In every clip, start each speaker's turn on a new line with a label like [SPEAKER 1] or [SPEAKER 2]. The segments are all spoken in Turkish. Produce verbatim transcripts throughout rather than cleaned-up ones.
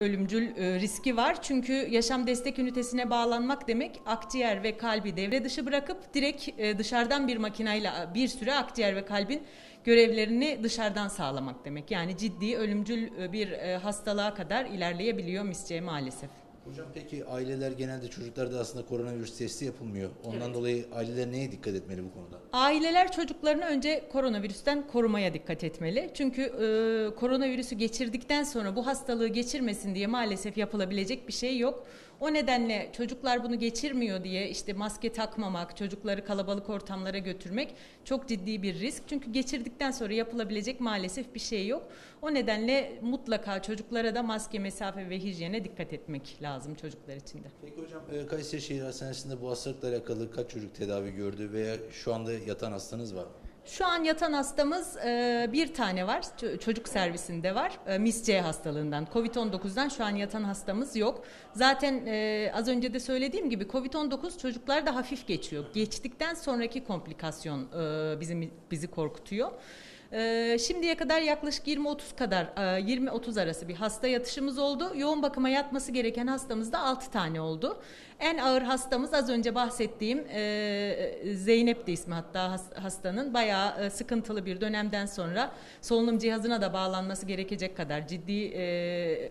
[SPEAKER 1] Ölümcül e, riski var. Çünkü yaşam destek ünitesine bağlanmak demek akciğer ve kalbi devre dışı bırakıp direkt e, dışarıdan bir makinayla bir süre akciğer ve kalbin görevlerini dışarıdan sağlamak demek. Yani ciddi ölümcül e, bir e, hastalığa kadar ilerleyebiliyor MIS-C maalesef.
[SPEAKER 2] Hocam peki aileler genelde çocuklarda aslında koronavirüs testi yapılmıyor. Ondan
[SPEAKER 1] Evet.
[SPEAKER 2] dolayı aileler neye dikkat etmeli bu konuda?
[SPEAKER 1] Aileler çocuklarını önce koronavirüsten korumaya dikkat etmeli. Çünkü e, koronavirüsü geçirdikten sonra bu hastalığı geçirmesin diye maalesef yapılabilecek bir şey yok. O nedenle çocuklar bunu geçirmiyor diye işte maske takmamak, çocukları kalabalık ortamlara götürmek çok ciddi bir risk. Çünkü geçirdikten sonra yapılabilecek maalesef bir şey yok. O nedenle mutlaka çocuklara da maske, mesafe ve hijyene dikkat etmek lazım çocuklar için de.
[SPEAKER 2] Peki hocam e, Kayseri Şehir Hastanesi'nde bu hastalıkla alakalı kaç çocuk tedavi gördü veya şu anda yatan hastanız var mı?
[SPEAKER 1] Şu an yatan hastamız e, bir tane var, çocuk servisinde var. E, MIS-C hastalığından, kovid on dokuzdan şu an yatan hastamız yok. Zaten e, az önce de söylediğim gibi kovid on dokuz çocuklarda hafif geçiyor. Geçtikten sonraki komplikasyon e, bizim bizi korkutuyor. Ee, şimdiye kadar yaklaşık yirmi otuz kadar yirmi otuz arası bir hasta yatışımız oldu. Yoğun bakıma yatması gereken hastamız da altı tane oldu. En ağır hastamız az önce bahsettiğim e, Zeynep de ismi hatta hastanın bayağı e, sıkıntılı bir dönemden sonra solunum cihazına da bağlanması gerekecek kadar ciddi e,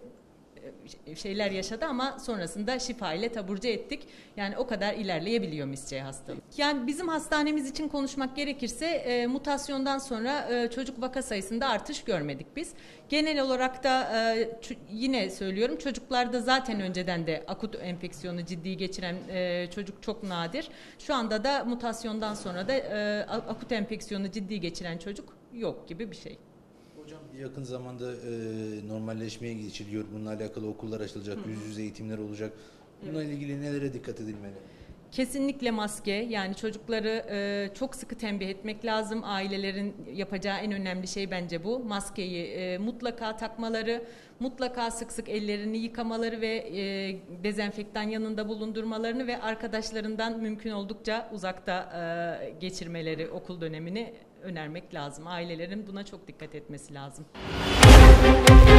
[SPEAKER 1] şeyler yaşadı ama sonrasında şifa ile taburcu ettik. Yani o kadar ilerleyebiliyor MIS-C hastalığı. Yani bizim hastanemiz için konuşmak gerekirse e, mutasyondan sonra e, çocuk vaka sayısında artış görmedik biz. Genel olarak da e, yine söylüyorum çocuklarda zaten önceden de akut enfeksiyonu ciddi geçiren e, çocuk çok nadir. Şu anda da mutasyondan sonra da e, akut enfeksiyonu ciddi geçiren çocuk yok gibi bir şey.
[SPEAKER 2] Hocam yakın zamanda e, normalleşmeye geçiliyor. Bununla alakalı okullar açılacak, yüz yüze eğitimler olacak. Bununla evet. ilgili nelere dikkat edilmeli?
[SPEAKER 1] Kesinlikle maske, yani çocukları e, çok sıkı tembih etmek lazım. Ailelerin yapacağı en önemli şey bence bu. Maskeyi e, mutlaka takmaları, mutlaka sık sık ellerini yıkamaları ve e, dezenfektan yanında bulundurmalarını ve arkadaşlarından mümkün oldukça uzakta e, geçirmeleri okul dönemini önermek lazım. Ailelerin buna çok dikkat etmesi lazım.